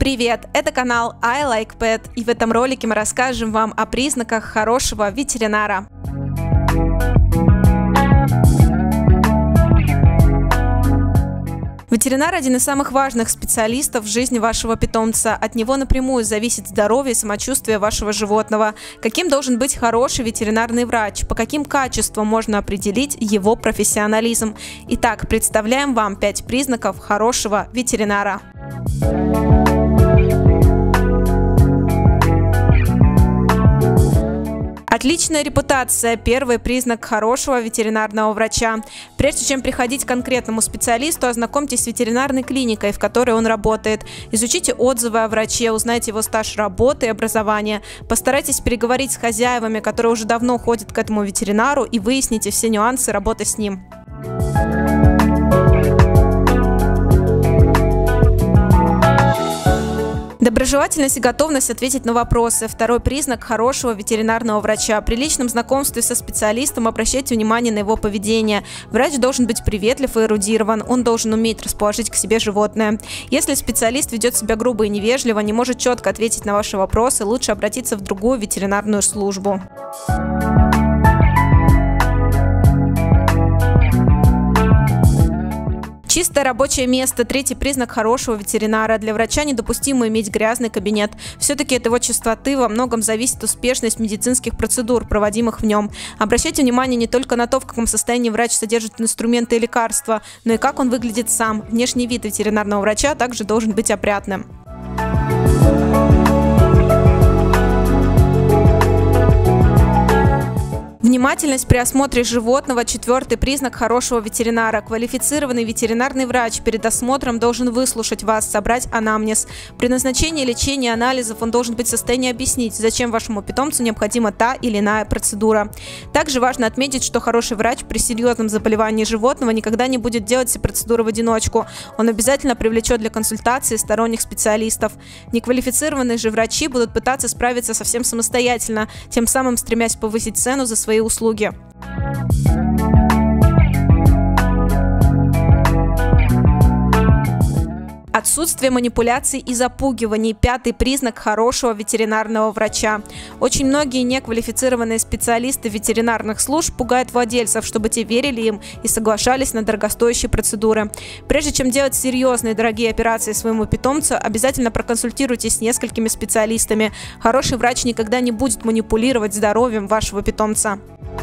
Привет! Это канал I Like Pet, и в этом ролике мы расскажем вам о признаках хорошего ветеринара. Ветеринар – один из самых важных специалистов в жизни вашего питомца. От него напрямую зависит здоровье и самочувствие вашего животного. Каким должен быть хороший ветеринарный врач? По каким качествам можно определить его профессионализм? Итак, представляем вам 5 признаков хорошего ветеринара. Отличная репутация – первый признак хорошего ветеринарного врача. Прежде чем приходить к конкретному специалисту, ознакомьтесь с ветеринарной клиникой, в которой он работает. Изучите отзывы о враче, узнайте его стаж работы и образования. Постарайтесь переговорить с хозяевами, которые уже давно ходят к этому ветеринару, и выясните все нюансы работы с ним. Доброжелательность и готовность ответить на вопросы – второй признак хорошего ветеринарного врача. При личном знакомстве со специалистом обращайте внимание на его поведение. Врач должен быть приветлив и эрудирован, он должен уметь расположить к себе животное. Если специалист ведет себя грубо и невежливо, не может четко ответить на ваши вопросы, лучше обратиться в другую ветеринарную службу. Чистое рабочее место – третий признак хорошего ветеринара. Для врача недопустимо иметь грязный кабинет. Все-таки от его чистоты во многом зависит успешность медицинских процедур, проводимых в нем. Обращайте внимание не только на то, в каком состоянии врач содержит инструменты и лекарства, но и как он выглядит сам. Внешний вид ветеринарного врача также должен быть опрятным. Внимательность при осмотре животного – четвертый признак хорошего ветеринара. Квалифицированный ветеринарный врач перед осмотром должен выслушать вас, собрать анамнез. При назначении лечения и анализов он должен быть в состоянии объяснить, зачем вашему питомцу необходима та или иная процедура. Также важно отметить, что хороший врач при серьезном заболевании животного никогда не будет делать все процедуры в одиночку. Он обязательно привлечет для консультации сторонних специалистов. Неквалифицированные же врачи будут пытаться справиться совсем самостоятельно, тем самым стремясь повысить цену за свои услуги. Отсутствие манипуляций и запугиваний – пятый признак хорошего ветеринарного врача. Очень многие неквалифицированные специалисты ветеринарных служб пугают владельцев, чтобы те верили им и соглашались на дорогостоящие процедуры. Прежде чем делать серьезные дорогие операции своему питомцу, обязательно проконсультируйтесь с несколькими специалистами. Хороший врач никогда не будет манипулировать здоровьем вашего питомца.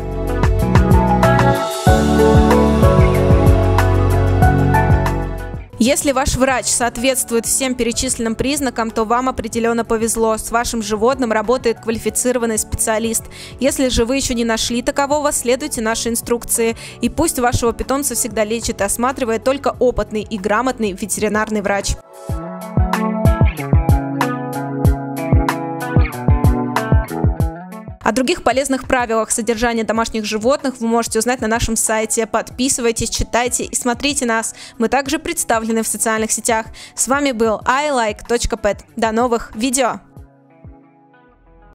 Если ваш врач соответствует всем перечисленным признакам, то вам определенно повезло. С вашим животным работает квалифицированный специалист. Если же вы еще не нашли такового, следуйте нашей инструкции. И пусть вашего питомца всегда лечит и осматривает только опытный и грамотный ветеринарный врач. О других полезных правилах содержания домашних животных вы можете узнать на нашем сайте. Подписывайтесь, читайте и смотрите нас. Мы также представлены в социальных сетях. С вами был ilike.pet. До новых видео!